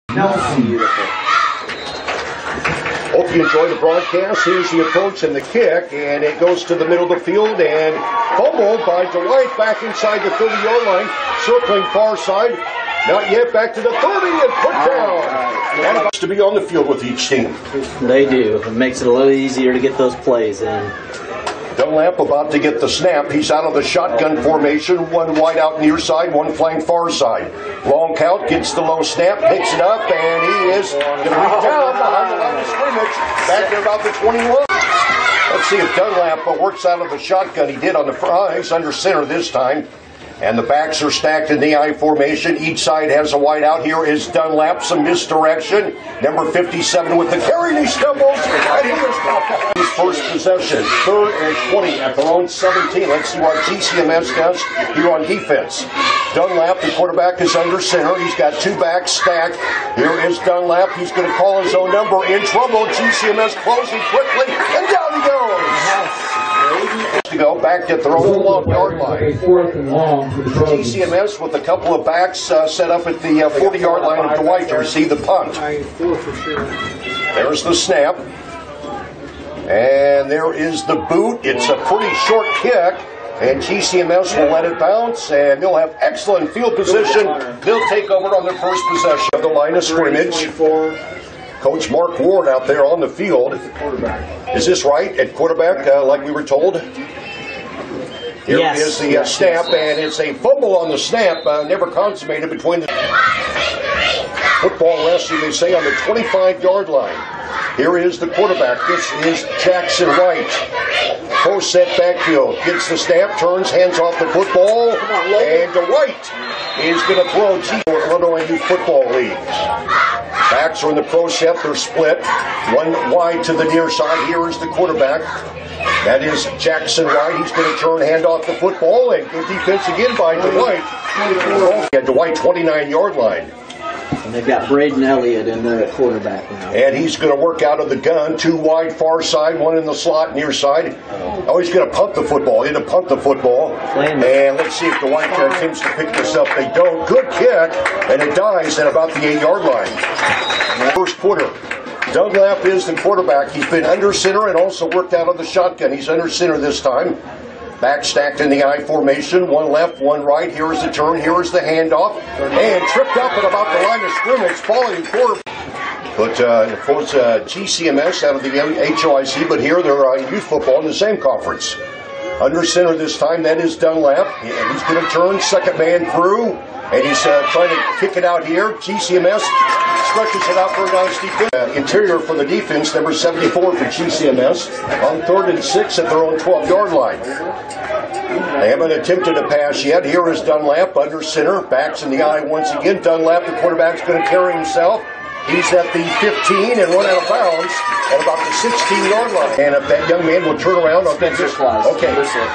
Beautiful. Hope you enjoy the broadcast. Here's the approach and the kick, and it goes to the middle of the field and fumbled by Dwight back inside the 30-yard line, circling far side. Not yet, back to the 30 and put down. And about to be on the field with each team. They do. It makes it a little easier to get those plays in. Dunlap about to get the snap. He's out of the shotgun formation. One wide out near side, one flank far side. Long count, gets the low snap, picks it up, and he is going to be down behind the line of scrimmage. Back to about the 21. Let's see if Dunlap works out of the shotgun. He did on the front. He's under center this time. And the backs are stacked in the I formation. Each side has a wide out. Here is Dunlap, some misdirection. Number 57 with the carry, and he stumbles. And he is stopped. His first possession, 3rd and 20 at their own 17. Let's see what GCMS does here on defense. Dunlap, the quarterback, is under center. He's got two backs stacked. Here is Dunlap. He's going to call his own number. In trouble. GCMS closing quickly, and down he goes. To go back at their own long-yard line. GCMS with a couple of backs set up at the 40-yard line of Dwight to receive the punt. There's the snap. And there is the boot. It's a pretty short kick. And GCMS will let it bounce, and they'll have excellent field position. They'll take over on their first possession of the line of scrimmage. Coach Mark Ward out there on the field. Is this right at quarterback, like we were told? Here is the snap, and it's a fumble on the snap, never consummated between the football resting, they say, on the 25-yard line. Here is the quarterback. This is Jackson Wright. Pro set backfield. Gets the snap, turns, hands off the football, and Dwight is going to throw Illinois Youth Football League. Backs are in the pro set. They're split. One wide to the near side. Here is the quarterback. That is Jackson Wright. He's going to turn, hand off the football, and good defense again by Dwight. At Dwight 29-yard line. And they've got Braden Elliott in there at quarterback now. And he's going to work out of the gun. Two wide far side, one in the slot near side. Oh, he's going to punt the football. He's going to punt the football. And let's see if Dwight attempts to pick this up. They don't. Good kick. And it dies at about the 8-yard line. First quarter. Dunlap is the quarterback. He's been under center and also worked out of the shotgun. He's under center this time. Back stacked in the I formation. One left, one right. Here is the turn. Here is the handoff. And tripped up at about the line of scrimmage. Falling forward. But, of course, GCMS out of the HOIC. But here they're youth football in the same conference. Under center this time. That is Dunlap. And he's going to turn. Second man through. And he's trying to kick it out here. GCMS stretches it out for a nice defense. Interior for the defense, number 74 for GCMS. On 3rd and 6 at their own 12-yard line. They haven't attempted a pass yet. Here is Dunlap under center. Backs in the eye once again. Dunlap, the quarterback's going to carry himself. He's at the 15 and run out of bounds at about the 16-yard line. And if that young man will turn around on that. Okay.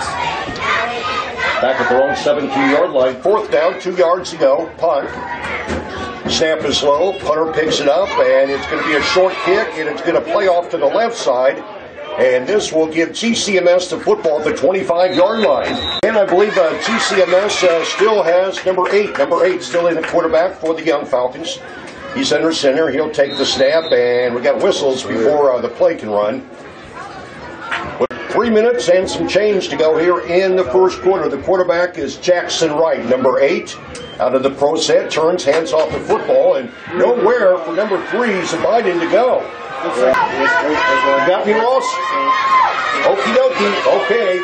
Back at their own 17-yard line. 4th down, 2 yards to go. Punt. Snap is low. Punter picks it up, and it's going to be a short kick, and it's going to play off to the left side. And this will give GCMS the football at the 25-yard line. And I believe GCMS still has number 8. Number 8 still in the quarterback for the Young Falcons. He's under center. He'll take the snap, and we got whistles before the play can run. 3 minutes and some change to go here in the first quarter. The quarterback is Jackson Wright, number 8. Out of the pro set, turns, hands off the football, and nowhere for number 3 is Biden to go. You got me, Ross? Okie dokie. Okay.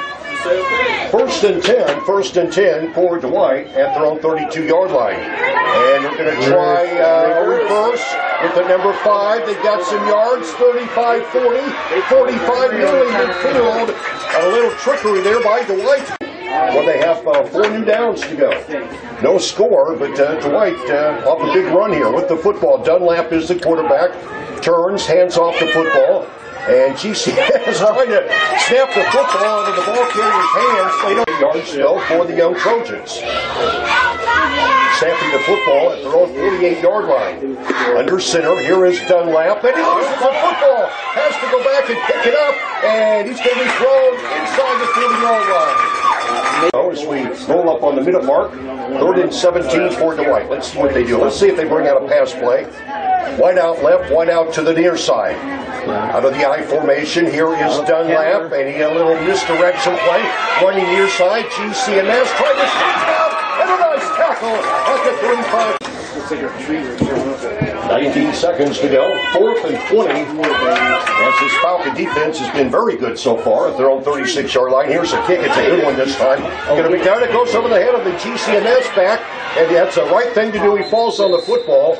1st and 10 for Dwight at their own 32-yard line. And they're going to try a reverse with the number 5. They've got some yards, 35-40, 45 nearly midfield. A little trickery there by Dwight. Well, they have 4 new downs to go. No score, but Dwight off a big run here with the football. Dunlap is the quarterback. Turns, hands off the football. And GCMS is trying to snap the football into the ball carrier's hands. They don't yards still for the young Trojans. Snapping the football at their own 48-yard line. Under center, here is Dunlap. And he loses the football. Has to go back and pick it up. And he's going to be thrown inside the 40-yard line. As we roll up on the minute mark, 3rd and 17 for Dwight. Let's see what they do. Let's see if they bring out a pass play. White out left, white out to the near side. Out of the I formation, here is Dunlap, and he had a little misdirection play. Running near side, GCMS trying to sneak out, and a nice tackle at the 35. 19 seconds to go, 4th and 20. As this Falcon defense has been very good so far at their own 36-yard line. Here's a kick. It's a good one this time. Going to be down. It goes over the head of the GCMS back, and that's the right thing to do. He falls on the football.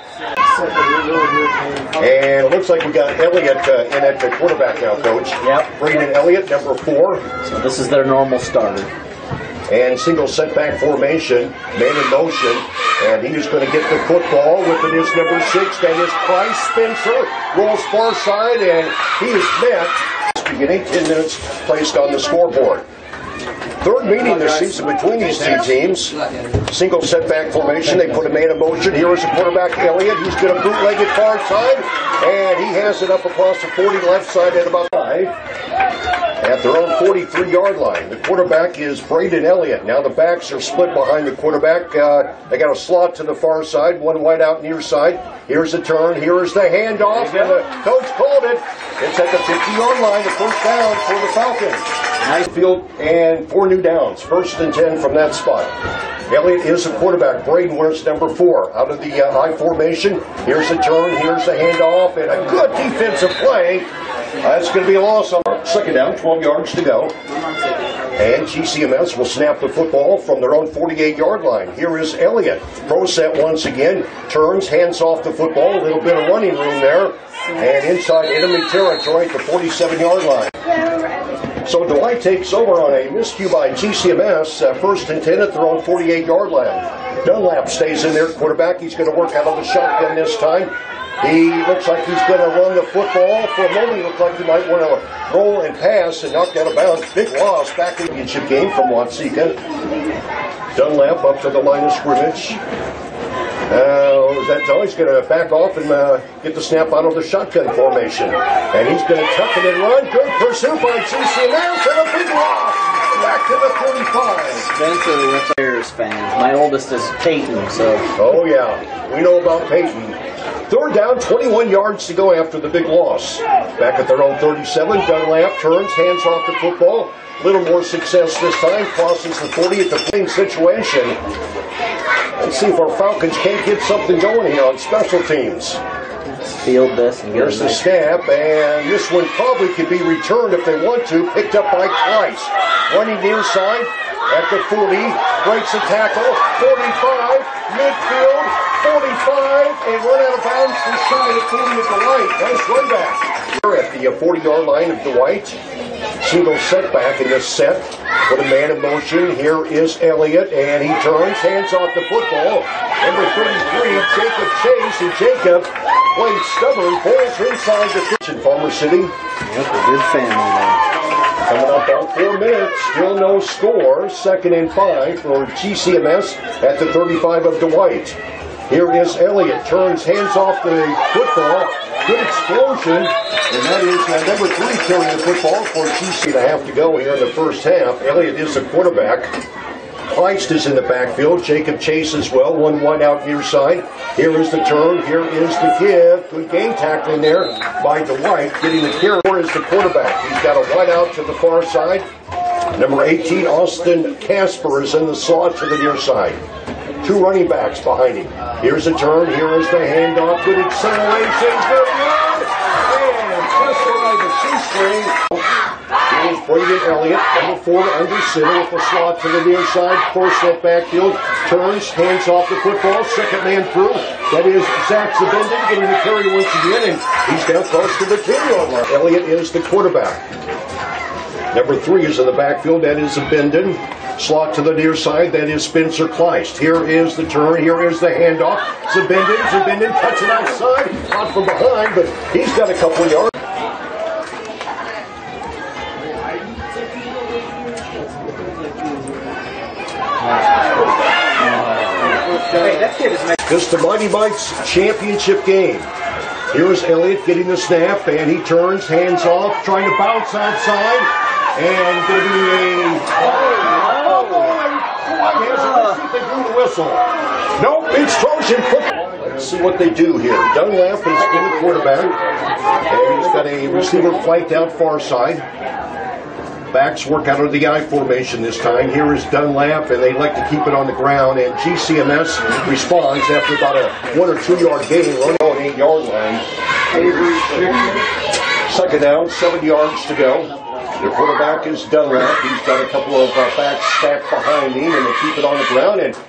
And it looks like we got Elliott in at the quarterback now, Coach. Yep. Braden Elliott, number 4. So this is their normal starter. And single setback formation, man in motion, and he's going to get the football with it is number 6, that is Price Spencer, rolls far side, and he is met. Beginning 10 minutes placed on the scoreboard. 3rd meeting this season between these two teams. Single setback formation, they put a man in motion. Here is the quarterback, Elliott. He's going to bootleg it far side, and he has it up across the 40 left side at about 5. At their own 43-yard line. The quarterback is Braden Elliott. Now the backs are split behind the quarterback. They got a slot to the far side, one wide out near side. Here's the turn. Here is the handoff, and the coach called it. It's at the 50-yard line, the first down for the Falcons. Nice field and 4 new downs. 1st and 10 from that spot. Elliott is the quarterback. Braden wears number 4. Out of the I formation. Here's the turn. Here's the handoff, and a good defensive play. That's going to be a loss on 2nd down, 12 yards to go. And GCMS will snap the football from their own 48-yard line. Here is Elliott. Pro set once again. Turns, hands off the football. A little bit of running room there. And inside enemy territory at the 47-yard line. So Dwight takes over on a miscue by GCMS. 1st and 10 at their own 48-yard line. Dunlap stays in there. Quarterback. He's going to work out of the shotgun this time. He looks like he's going to run the football. For a moment, he looked like he might want to roll and pass and knock out of bounds. Big loss back in the championship game from Watsika. Dunlap up to the line of scrimmage. He's going to back off and get the snap out of the shotgun formation. And he's going to tuck it and run. Good pursuit by GCMS and a big loss. Back to the 45. Spencer, we're Bears fans. My oldest is Peyton, so. Oh, yeah. We know about Peyton. 3rd down, 21 yards to go after the big loss. Back at their own 37, Dunlap turns, hands off the football. A little more success this time, crosses the 40 at the playing situation. Let's see if our Falcons can't get something going here on special teams. Let's field this and here's the snap, and this one probably could be returned if they want to. Picked up by Price. Running near side at the 40, breaks a tackle, 45, midfield, 45, and run out of bounds for shy at 40 at the right. Nice run back. Here at the 40-yard line of Dwight. Single setback in this set. Put a man in motion. Here is Elliott, and he turns, hands off the football. Number 33, Jacob Chase, and Jacob playing stubborn, pulls inside the kitchen. Farmer City. Yep, a good family there. Coming up on 4 minutes, still no score. 2nd and 5 for GCMS at the 35 of Dwight. Here is Elliott, turns, hands off the football. Good explosion, and that is number 3 carrying the football for GC. To have to go here in the first half. Elliott is the quarterback. Kleist is in the backfield. Jacob Chase as well. One wide out near side. Here is the turn. Here is the give. Good game tackling there by Dwight. Getting the carry. Here is the quarterback. He's got a wide out to the far side. Number 18, Austin Casper, is in the slot to the near side. 2 running backs behind him. Here's a turn. Here is the handoff. Good acceleration. Good run. And just by the shoestring. Here's Braden Elliott, number 4 under center with the slot to the near side. Force that backfield. Turns, hands off the football. 2nd man through. That is Zach Zabendin getting the carry once again. And he's down close to the 10-yard line. Elliott is the quarterback. Number 3 is in the backfield. That is Zabendin. Slot to the near side. That is Spencer Kleist. Here is the turn. Here is the handoff. Zabendin cuts it outside. Out from behind, but he's got a couple of yards. This is the Mighty Mite's championship game. Here's Elliott getting the snap, and he turns, hands off, trying to bounce outside, and going to be a whistle. Nope, it's Trojan football. Let's see what they do here. Dunlap is in the quarterback, and he's got a receiver flanked out far side. Backs work out of the I formation this time. Here is Dunlap, and they like to keep it on the ground, and GCMS responds after about a 1 or 2 yard gain, running on 8 yard line. Second down, 7 yards to go. The quarterback is Dunlap. He's got a couple of backs stacked behind him, and they keep it on the ground. And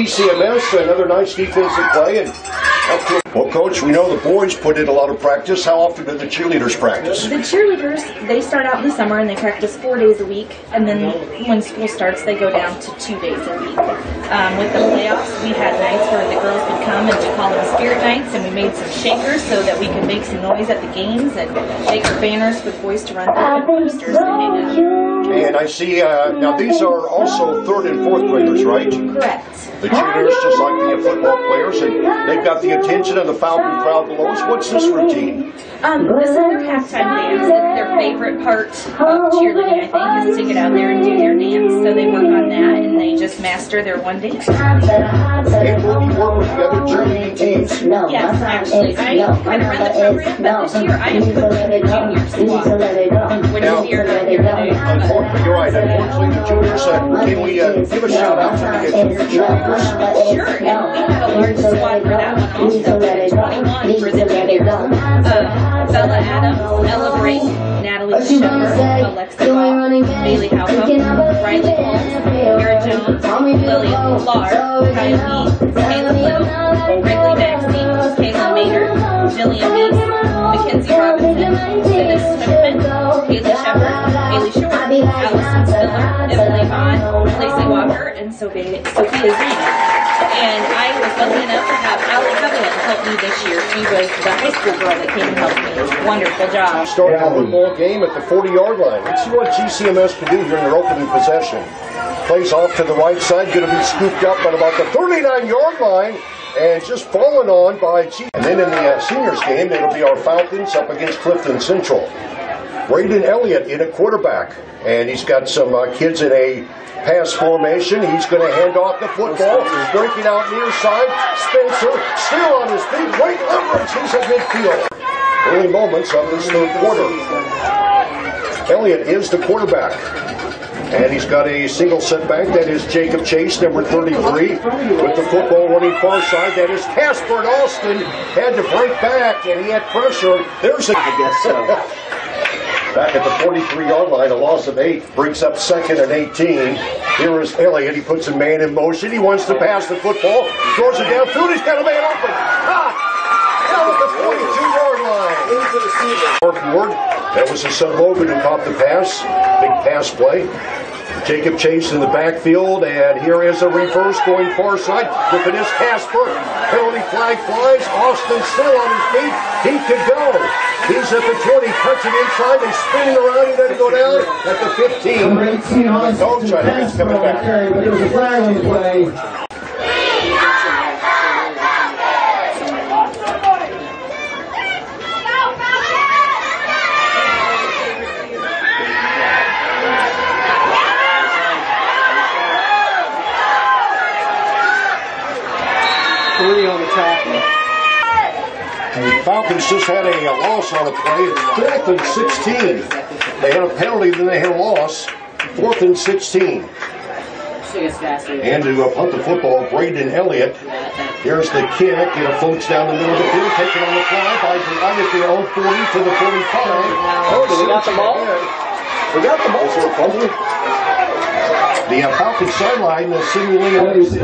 GCMS, another nice defensive play. And well, Coach, we know the boys put in a lot of practice. How often do the cheerleaders practice? The cheerleaders, they start out in the summer and they practice 4 days a week. And then when school starts, they go down to 2 days a week. With the playoffs, we had nights where the girls would come, and we call them spirit nights, and we made some shakers so that we could make some noise at the games and make our banners for the boys to run through and posters to hang up. And I see, now these are also 3rd and 4th graders, right? Correct. The cheerleaders, just like the football players, and they've got the attention of the Falcon crowd below us. What's this routine? This is their halftime dance. It's their favorite part of cheerleading, I think, is to get out there and do their dance. So they work on that, and they just master their one dance. And will you work with the other cheerleading teams? Yes, actually. I kind of run the program, but this year I am coaching the junior squad, which is here and here today. You're right. Unfortunately, the juniors, can we give a shout out to the junior cheerleaders? Sure, and we had a large squad for that one also. 21 for the juniors. Bella Adams, Ella Brink, Natalie Shepard, Alexa Goff, Bailey Halcomb, Riley Holmes, Vera Jones, Lillian Larr, Kyle Mead, Kayla Blue, Wrigley Maxine, Kaylin Maynard, Jillian Meese, Mackenzie Robinson, Dennis Swiftman, Haley Shepard, Haley Short, Allison Stiller, Emily Vaughn, Lacey Walker, and Sophia Zane. And I was lucky enough to have Allie Covenant help me this year. She was the high school girl that came and helped me. Wonderful job. Start the football game at the 40-yard line. Let's see what GCMS can do here in their opening possession. Plays off to the right side, going to be scooped up at about the 39-yard line, and just fallen on by G. And then in the seniors game, it'll be our Falcons up against Clifton Central. Braden Elliott in a quarterback, and he's got some kids in a pass formation. He's going to hand off the football, breaking out near side. Spencer still on his feet. Great leverage. He's at midfield. Early moments of this third quarter. Elliott is the quarterback, and he's got a single setback. That is Jacob Chase, number 33, with the football running far side. That is Casper Austin. Had to break back, and he had pressure. There's a... I guess so. Back at the 43-yard line, a loss of 8, brings up 2nd and 18. Here is Elliott. He puts a man in motion. He wants to pass the football. Throws it downfield. He's got a man open. Out at the 42-yard line. Forward. That was his son Logan who caught the pass. Big pass play. Jacob Chase in the backfield, and here is a reverse going far side. If it is Casper, penalty flag flies. Austin still on his feet. He could go. He's at the 20, cuts it inside. He's spinning around. He doesn't go down at the 15. Coach, I think he's coming back. But there was a flag on the play. On the tackle. The Falcons just had a loss on a play. It's 4th and 16. They had a penalty, then they had a loss. 4th and 16. And to punt the football, Braden Elliott. Here's the kick. It floats down the middle of the field. Taken on the fly by Dwight at their own 40 to the 45. Oh, we got the ball? We got the ball. Is there a fumble? The Falcons sideline simulating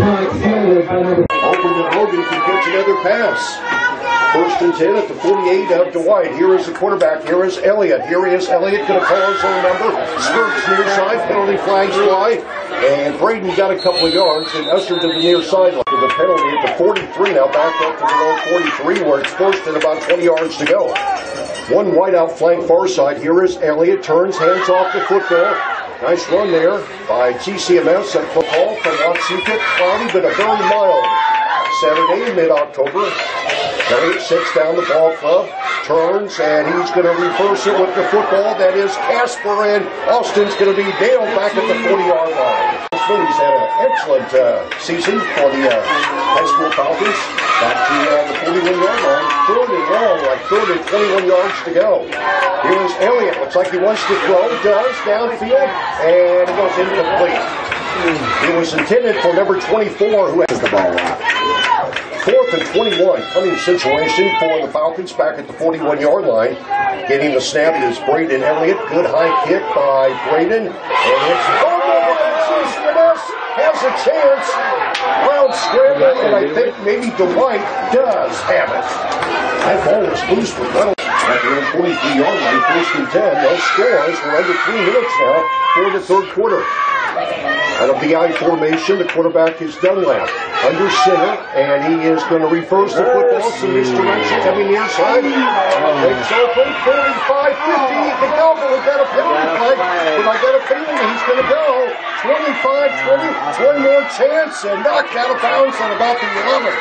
open to Logan can catch another pass. 1st and 10 at the 48 of Dwight. Here is the quarterback. Here is Elliott. Here is Elliott going to call his own number. Skirts near side. Penalty flags fly. And Braden got a couple of yards and ushered to the near sideline. The penalty at the 43 now back up to the own 43 where it's 1st and about 20 yards to go. One wide out flank far side. Here is Elliott. Turns, hands off the football. Nice run there by GCMS at football from Watsika. Cloudy, but a very mild Saturday, mid-October. Elliott sits down the ball club, turns, and he's going to reverse it with the football. That is Casper, and Austin's going to be nailed back at the 40-yard line. freshman. He's had an excellent season for the high school Falcons. Back to the 41-yard line. Third and long, like third and 21 yards to go. Here's Elliott. Looks like he wants to throw. Does. Downfield. And it goes incomplete. It was intended for number 24, who has the ball out. 4th and 21. Punting situation for the Falcons back at the 41-yard line. Getting the snap is Braden Elliott. Good high kick by Braden. And it's GCMS has a chance. Wild scramble, and I think maybe Dwight does have it. That ball was loose for Reynolds. At the 43-yard line, 1st and 10. No scores. We're under 3 minutes now for the third quarter. Out of the I formation, the quarterback is Dunlap. Under center, and he is going to reverse the football. So misdirection coming inside. Takes open, 45-50. He can go, but we've got a penalty flag. But I got a feeling he's going to go. 25-20. One more chance, and knocked out of bounds on about the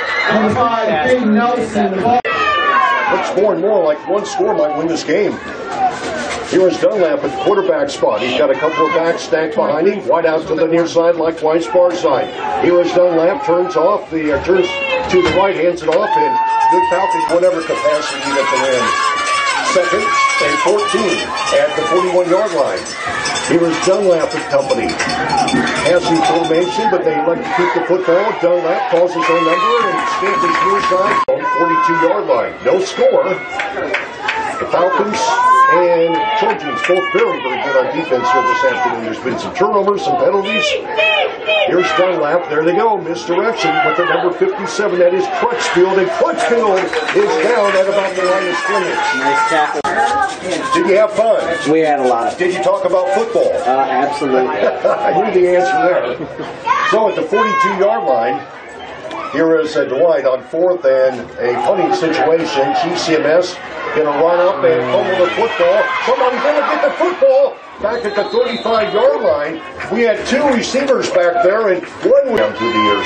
11. Looks more and more like one score might win this game. Here is Dunlap at the quarterback spot. He's got a couple of backs stacked behind him. Wide out to the near side, likewise far side. Here is Dunlap, turns turns to the right, hands it off, and good Falcons, whatever capacity at the end. 2nd and 14 at the 41-yard line. Here is Dunlap and company. Passing formation, but they like to keep the football. Dunlap calls his own number and Stanley's near side on the 42-yard line. No score. The Falcons and Trojans both very, very good on defense here this afternoon. There's been some turnovers, some penalties. Here's Dunlap. There they go. Misdirection with the number 57. That is Crutchfield. And Crutchfield is down at about the line of scrimmage. Nice tackle. Did you have fun? We had a lot of fun. Did you talk about football? Absolutely. I knew the answer there. So at the 42-yard line, here is Dwight on 4th and a punting situation. GCMS going to run up and fumble the football. Somebody's going to get the football back at the 35-yard line. We had 2 receivers back there and one went down through the years.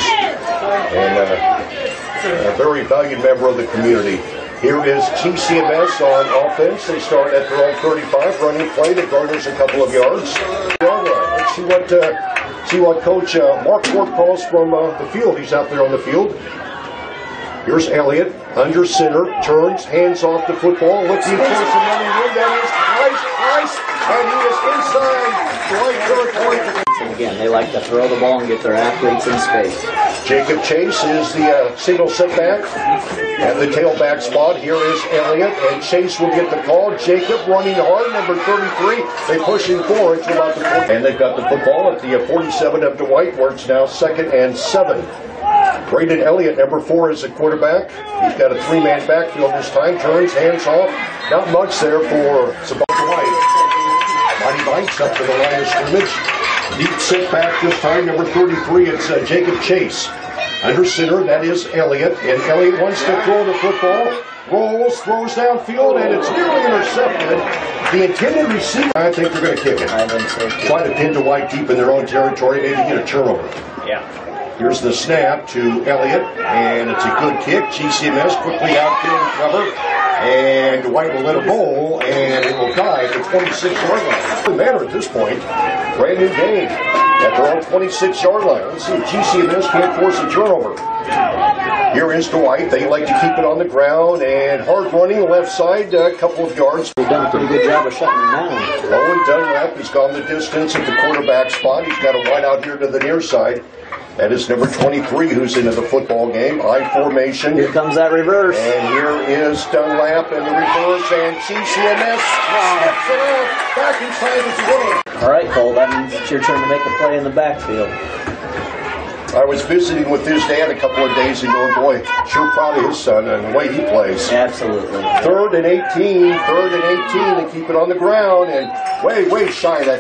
And a very valued member of the community. Here is GCMS on offense. They start at their own 35, running play that garners a couple of yards. Let's see what Coach Mark Ford calls from the field. He's out there on the field. Here's Elliott, under center, turns, hands off the football, looking for some money in. That is Price, and he is inside the right territory. And again, they like to throw the ball and get their athletes in space. Jacob Chase is the single setback. And the tailback spot, here is Elliott, and Chase will get the call. Jacob running hard, number 33. They push him forward to about the 40. And they've got the football at the 47 of Dwight, where it's now 2nd and 7. Braden Elliott, number 4, is the quarterback. He's got a 3-man backfield this time. Turns, hands off. Not much there for Dwight. Mighty Mites up to the line of scrimmage. Deep setback this time, number 33. It's Jacob Chase. Under center, that is Elliott. And Elliott wants to throw the football. Rolls, throws downfield, and it's nearly intercepted. The intended receiver, I think they're going to kick it. Try to pin Dwight deep in their own territory, maybe get a turnover. Yeah. Here's the snap to Elliott, and it's a good kick. GCMS quickly out in cover, and Dwight will let it roll, and it will dive at 26-yard line. Doesn't matter at this point. Brand new game at their own 26-yard line. Let's see if GCMS can't force a turnover. Here is Dwight. They like to keep it on the ground, and hard running left side, a couple of yards. We've done a pretty good job of shutting them down. Owen Dunlap has gone the distance at the quarterback spot. He's got a wide out here to the near side. That is number 23 who's into the football game. I formation. Here comes that reverse. And here is Dunlap in the reverse, and GCMS steps it off back inside the game. All right, Cole, that means it's your turn to make a play in the backfield. I was visiting with his dad a couple of days ago, and boy, sure proud of his son and the way he plays. Absolutely. 3rd and 18, they keep it on the ground, and way shy of that.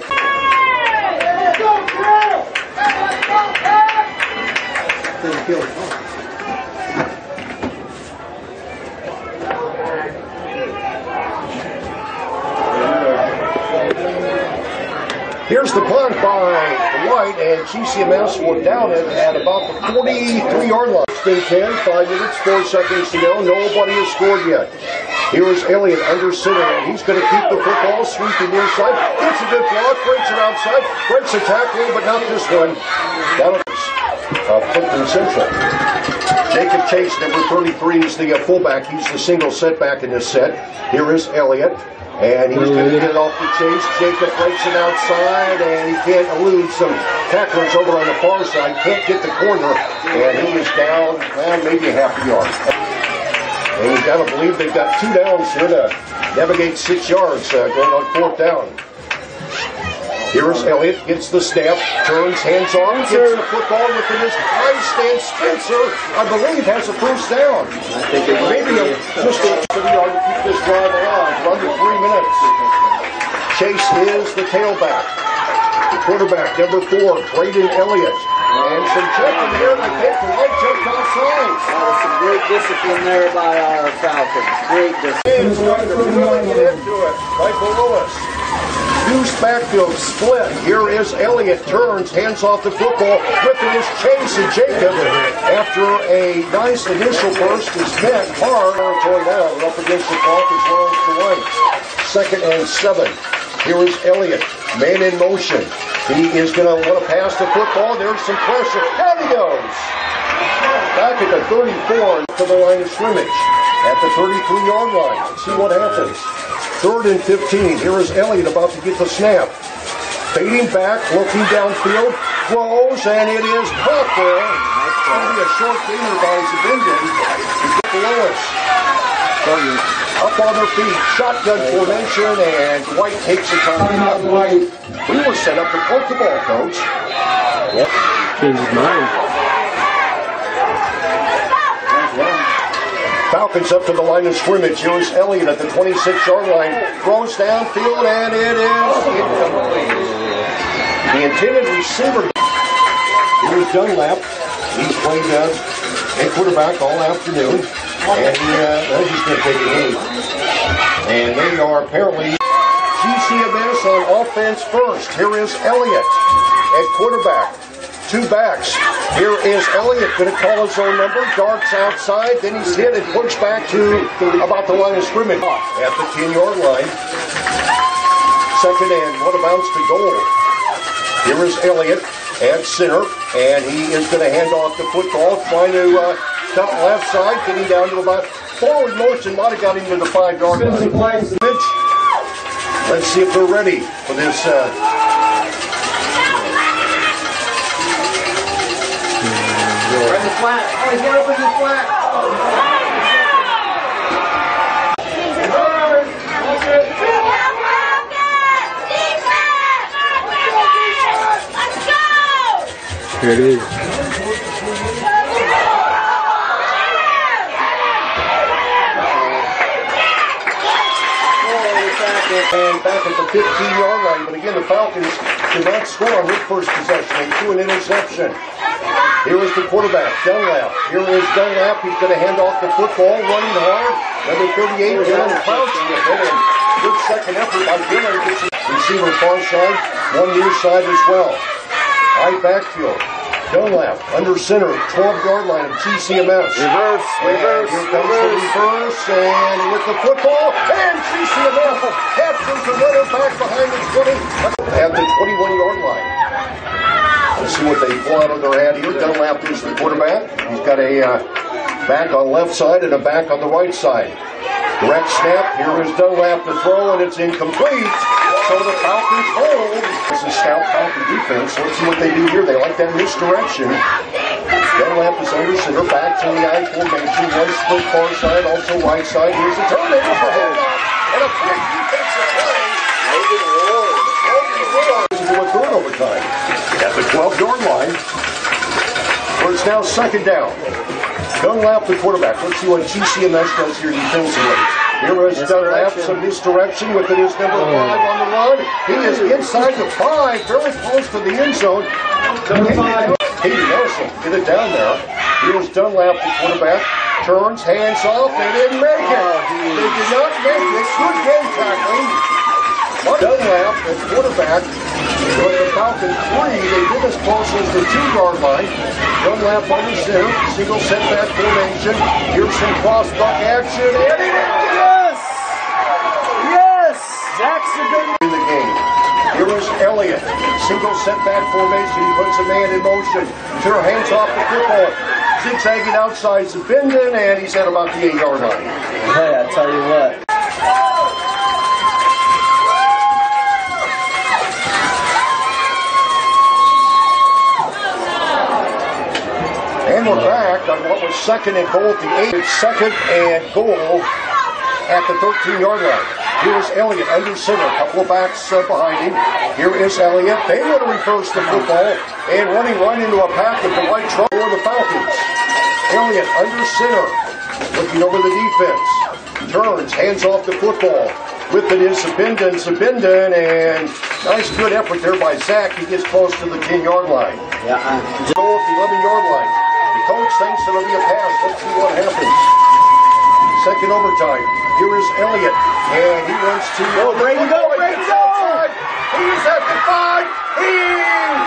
Here's the punt by Dwight, and GCMS will down it at about the 43-yard line. It's been 10, 5 minutes, 4 seconds to go. Nobody has scored yet. Here's Elliott under center, and he's going to keep the football, sweeping near side. Gets a good block, breaks it outside, breaks a tackle, but not this one. Down at Clifton Central. Jacob Chase, number 33, is the fullback. He's the single setback in this set. Here is Elliott, and he's going to get it off the Chase. Jacob breaks it outside, and he can't elude some tacklers over on the far side. Can't get the corner, and he is down, well, maybe a half a yard. And you've got to believe they've got 2 downs here to navigate 6 yards going on 4th down. Here's Elliott, gets the snap, turns, hands off, gets the football within his high stand. Spencer, I believe, has a first down. I think it Maybe just a yard to keep this drive alive for under 3 minutes. Chase is the tailback. The quarterback, number 4, Braden Elliott. And some checking there, and they take the right check offside. Some great discipline there by our Falcons. Great discipline. He's trying to really get into it. Michael Lewis. Deuce backfield split. Here is Elliott. Turns, hands off the football. Griffin is Chase and Jacob. After a nice initial burst is met hard. Territory now. We're up against the clock as well as the right. 2nd and 7. Here is Elliott. Man in motion. He is going to want to pass the football. There's some pressure. Down he goes. Back at the 34 to the line of scrimmage. At the 33-yard line. Let's see what happens. 3rd and 15. Here is Elliott about to get the snap. Fading back, looking downfield, throws, and it is caught there. It's going to be a short gainer by Zabindin. Lewis. Up on their feet, shotgun formation, and Dwight takes the time. We were set up to punt the ball, Coach. Yep. Changed his mind. Falcons up to the line of scrimmage. Here's Elliott at the 26-yard line. Throws downfield, and it is incomplete. The intended receiver. Here's Dunlap. He's played a quarterback all afternoon. And he's going to take a knee. And they are apparently GCMS on offense first. Here is Elliott at quarterback. 2 backs. Here is Elliott going to call his own number. Darts outside. Then he's hit and pushed back to about the line of scrimmage. At the 10-yard line. 2nd and what amounts to goal. Here is Elliott at center. And he is going to hand off the football. Trying to cut left side. Getting down to about forward motion. Might have got him to the 5-yard line. Let's see if they're ready for this. Right in the flat. Oh, he's got up in the flat. Here it is. And back at the 15-yard line. But again, the Falcons did not score on their first possession. They threw an interception. Here is the quarterback, Dunlap. Here is Dunlap. He's going to hand off the football, running hard. Number 38, Dylan Crouch with it. And good second effort by Dylan. Receiver far side, one near side as well. High backfield. Dunlap under center, 12-yard line of GCMS. Reverse. Here comes the reverse, and with the football, and GCMS captures the runner back behind the 20 at the 21-yard line. Let's see what they pull out of their hat here. Dunlap is the quarterback. He's got a back on the left side and a back on the right side. Direct snap. Here is Dunlap to throw, and it's incomplete. So the Falcons hold. This is stout Falcon defense. Let's see what they do here. They like that misdirection. Dunlap is under center, back to the I formation. One split far side, also right side. Here's the turnover for handoff. And a big defensive play. Logan Ward into a third overtime. At the 12-yard line, where it's now 2nd down. Dunlap, the quarterback. Let's see what GCMS does here defensively. Here is Dunlap, some misdirection with it is number 5 on the run. He is inside the 5, very close to the end zone. Katie Nelson, get it down there. Here's Dunlap, the quarterback. Turns, hands off, they didn't make it. They did not make it. Good game tackling. Dunlap, the quarterback, with the Falcons 3. They did as close as the 2-yard line. Dunlap on the center, single setback formation. Here's some cross-buck action, and it is! setback formation. He puts a man in motion. Turner hands off the football. Zigzagging outside Zabinden, and he's at about the 8-yard line. Hey, I tell you what. And we're back on what was second and goal at the 8. It's second and goal at the 13-yard line. Here is Elliott under center. A couple of backs behind him. Here is Elliott. They want to reverse the football and running right into a pack of Dwight for the Falcons. Elliott under center. Looking over the defense. Turns, hands off the football. With it is Zabinden, and nice good effort there by Zach. He gets close to the 10-yard line. Yeah, Goal at the 11-yard line. The coach thinks it'll be a pass. Let's see what happens. Second overtime. Here is Elliott, and he wants to... Go, Brady, go, Brady, go! He's at the 5. He's